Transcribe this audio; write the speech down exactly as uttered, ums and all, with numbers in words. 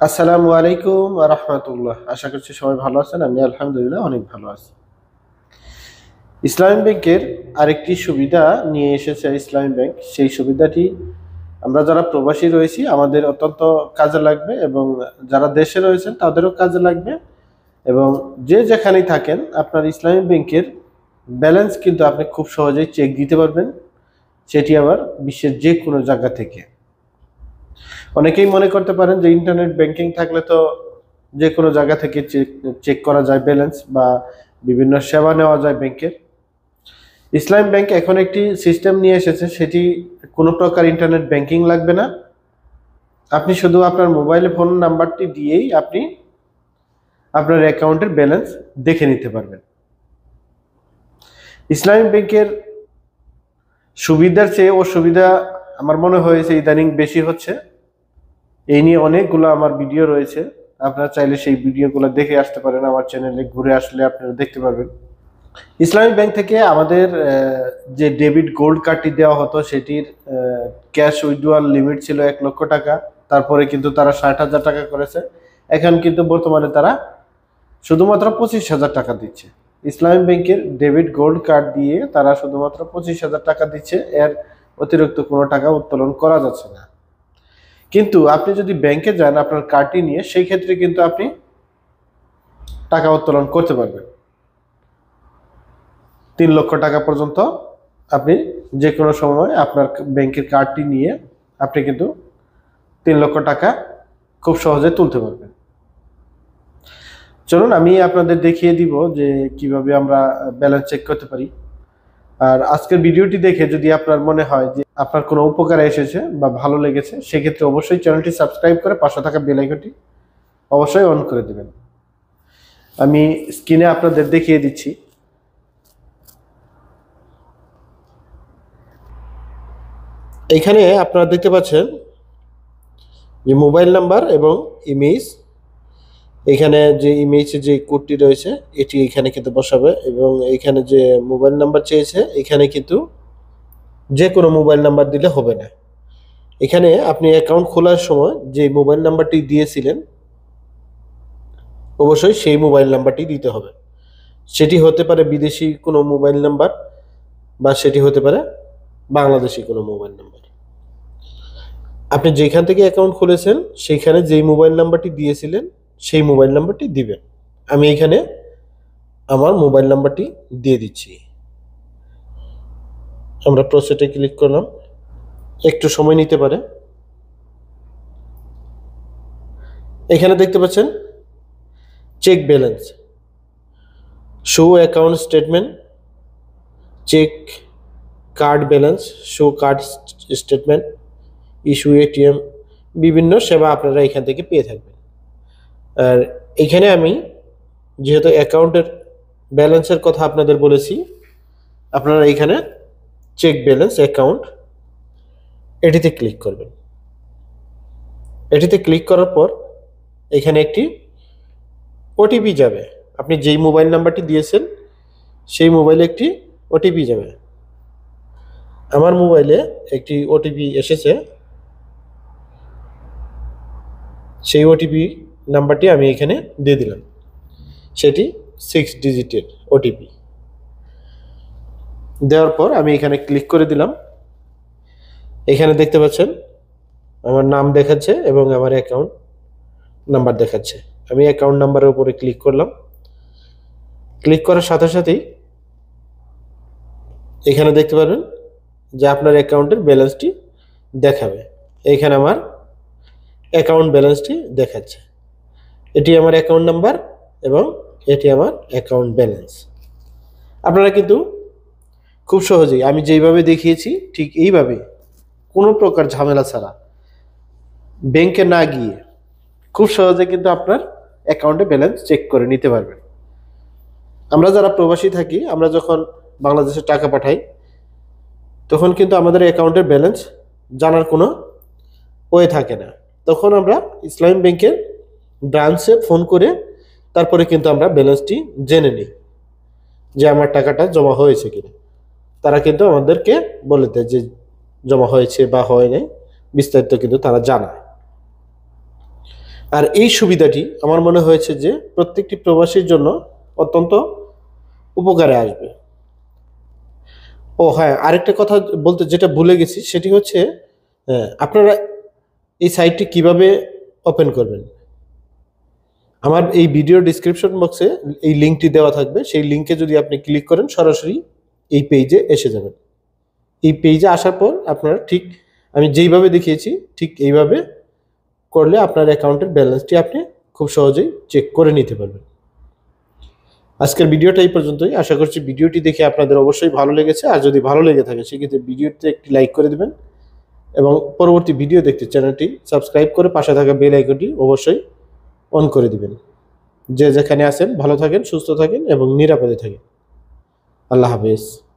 আসসালামু আলাইকুম ওয়া রাহমাতুল্লাহ। আশা করছি সবাই ভালো আছেন। আমি আলহামদুলিল্লাহ অনেক ভালো আছি। ইসলামী ব্যাংকের আরেকটি সুবিধা নিয়ে এসেছে ইসলামী ব্যাংক। সেই সুবিধাটি আমরা যারা প্রবাসী রয়েছি আমাদের অত্যন্ত কাজে লাগবে এবং যারা দেশে রয়েছেন তাদেরও কাজে লাগবে। এবং যে যেখানেই থাকেন আপনার ইসলামী ব্যাংকের ব্যালেন্স কিন্তু আপনি খুব সহজেই চেক দিতে পারবেন, সেটি আবার বিশ্বের যে কোনো জায়গা থেকে। অনেকেই মনে করতে পারেন যে ইন্টারনেট ব্যাংকিং থাকলে তো যে কোনো জায়গা থেকে চেক চেক করা যায় ব্যালেন্স বা বিভিন্ন সেবা নেওয়া যায় ব্যাংকের। ইসলাম ব্যাংক এখন একটি সিস্টেম নিয়ে এসেছে, সেটি কোনো প্রকার ইন্টারনেট ব্যাংকিং লাগবে না। আপনি শুধু আপনার মোবাইলে ফোন নাম্বারটি দিয়েই আপনি আপনার অ্যাকাউন্টের ব্যালেন্স দেখে নিতে পারবেন। ইসলামী ব্যাংকের সুবিধার চেয়ে অসুবিধা আমার মনে হয়েছে ইদানিং বেশি হচ্ছে। এই নিয়ে অনেকগুলো আমার ভিডিও রয়েছে, আপনারা চাইলে সেই ভিডিওগুলো দেখে আসতে পারেন। আমার চ্যানেলে ঘুরে আসলে আপনারা দেখতে পারবেন। ইসলামী ব্যাংক থেকে আমাদের যে ডেবিট গোল্ড কার্ডটি দেওয়া হতো সেটির ক্যাশ উইথড্রয়াল লিমিট ছিল এক লক্ষ টাকা। তারপরে কিন্তু তারা ষাট হাজার টাকা করেছে। এখন কিন্তু বর্তমানে তারা শুধুমাত্র পঁচিশ হাজার টাকা দিচ্ছে। ইসলামী ব্যাংকের ডেবিট গোল্ড কার্ড দিয়ে তারা শুধুমাত্র পঁচিশ হাজার টাকা দিচ্ছে, এর অতিরিক্ত কোনো টাকা উত্তোলন করা যাচ্ছে না। কিন্তু আপনি যদি ব্যাংকে যান আপনার কার্ডটি নিয়ে, সেই ক্ষেত্রে কিন্তু আপনি টাকা উত্তোলন করতে পারবেন। তিন লক্ষ টাকা পর্যন্ত আপনি যে কোনো সময় আপনার ব্যাংকের কার্ডটি নিয়ে আপনি কিন্তু তিন লক্ষ টাকা খুব সহজে তুলতে পারবেন। চলুন আমি আপনাদের দেখিয়ে দিব যে কিভাবে আমরা ব্যালেন্স চেক করতে পারি। আর আজকের ভিডিওটি দেখে যদি আপনার মনে হয় যে আপনার কোনো উপকারে এসেছে বা ভালো লেগেছে, সেক্ষেত্রে অবশ্যই চ্যানেলটি সাবস্ক্রাইব করে পাশে থাকা বেল আইকনটি অবশ্যই অন করে দেবেন। আমি স্ক্রিনে আপনাদের দেখিয়ে দিচ্ছি। এখানে আপনারা দেখতে পাচ্ছেন যে মোবাইল নাম্বার এবং ইমেজ। এখানে যে ইমেজে যে কোডটি রয়েছে এটি এখানে কিন্তু বসাবে, এবং এখানে যে মোবাইল নাম্বার চেয়েছে এখানে কিন্তু যে কোনো মোবাইল নাম্বার দিলে হবে না। এখানে আপনি অ্যাকাউন্ট খোলার সময় যে মোবাইল নাম্বারটি দিয়েছিলেন অবশ্যই সেই মোবাইল নাম্বারটি দিতে হবে। সেটি হতে পারে বিদেশি কোনো মোবাইল নাম্বার বা সেটি হতে পারে বাংলাদেশি কোনো মোবাইল নাম্বার। আপনি যেখান থেকে অ্যাকাউন্ট খুলেছেন সেইখানে যেই মোবাইল নাম্বারটি দিয়েছিলেন সেই মোবাইল নাম্বারটি দিবেন। আমি এখানে আমার মোবাইল নাম্বারটি দিয়ে দিচ্ছি। আমরা প্রসেসে ক্লিক করলাম, একটু সময় নিতে পারে। এখানে দেখতে পাচ্ছেন check balance, show account statement, check card balance, show card statement, issue ATM, বিভিন্ন সেবা আপনারা এখান থেকে পেয়ে থাকবেন। আর এখানে আমি যেহেতু অ্যাকাউন্টের ব্যালেন্সের কথা আপনাদের বলেছি, আপনারা এখানে চেক ব্যালেন্স অ্যাকাউন্ট এটিতে ক্লিক করবেন। এটিতে ক্লিক করার পর এখানে একটি ওটিপি যাবে। আপনি যেই মোবাইল নাম্বারটি দিয়েছেন সেই মোবাইলে একটি ওটিপি যাবে। আমার মোবাইলে একটি ওটিপি এসেছে, সেই ওটিপি নাম্বারটি আমি এখানে দিয়ে দিলাম। সেটি সিক্স ডিজিটের ওটিপি। দেওয়ার পর আমি এখানে ক্লিক করে দিলাম। এখানে দেখতে পাচ্ছেন আমার নাম দেখাচ্ছে এবং আমার অ্যাকাউন্ট নাম্বার দেখাচ্ছে। আমি অ্যাকাউন্ট নাম্বারের উপরে ক্লিক করলাম। ক্লিক করার সাথে সাথেই এখানে দেখতে পারবেন যে আপনার অ্যাকাউন্টের ব্যালেন্সটি দেখাবে। এখানে আমার অ্যাকাউন্ট ব্যালেন্সটি দেখাচ্ছে। এটি আমার অ্যাকাউন্ট নাম্বার এবং এটি আমার অ্যাকাউন্ট ব্যালেন্স। আপনারা কিন্তু খুব সহজেই আমি যেইভাবে দেখিয়েছি ঠিক এইভাবে কোনো প্রকার ঝামেলা ছাড়া ব্যাংকে না গিয়ে খুব সহজে কিন্তু আপনার অ্যাকাউন্টে ব্যালেন্স চেক করে নিতে পারবেন। আমরা যারা প্রবাসী থাকি, আমরা যখন বাংলাদেশে টাকা পাঠাই তখন কিন্তু আমাদের অ্যাকাউন্টের ব্যালেন্স জানার কোনো ওয়ে থাকে না। তখন আমরা ইসলামী ব্যাংকের ব্রাঞ্চে ফোন করে তারপরে কিন্তু আমরা ব্যালেন্সটি জেনে নিই যে আমার টাকাটা জমা হয়েছে কিনা। তারা কিন্তু আমাদেরকে বলে দেয় যে জমা হয়েছে বা হয় নাই, বিস্তারিত কিন্তু তারা জানায়। আর এই সুবিধাটি আমার মনে হয়েছে যে প্রত্যেকটি প্রবাসীর জন্য অত্যন্ত উপকারে আসবে। ও হ্যাঁ, আরেকটা কথা বলতে যেটা ভুলে গেছি সেটি হচ্ছে আপনারা এই সাইটটি কিভাবে ওপেন করবেন। আমার এই ভিডিও ডিসক্রিপশন বক্সে এই লিঙ্কটি দেওয়া থাকবে, সেই লিঙ্কে যদি আপনি ক্লিক করেন সরাসরি এই পেজে এসে যাবেন। এই পেজে আসার পর আপনারা ঠিক আমি যেইভাবে দেখিয়েছি ঠিক এইভাবে করলে আপনার অ্যাকাউন্টের ব্যালেন্সটি আপনি খুব সহজেই চেক করে নিতে পারবেন। আজকের ভিডিওটা এই পর্যন্তই। আশা করছি ভিডিওটি দেখে আপনাদের অবশ্যই ভালো লেগেছে। আর যদি ভালো লেগে থাকে সেক্ষেত্রে ভিডিওতে একটি লাইক করে দেবেন এবং পরবর্তী ভিডিও দেখতে চ্যানেলটি সাবস্ক্রাইব করে পাশে থাকা বেল আইকনটি অবশ্যই অন করে দিবেন। যে যেখানে আছেন ভালো থাকেন, সুস্থ থাকেন এবং নিরাপদে থাকেন। আল্লাহ হাফেজ।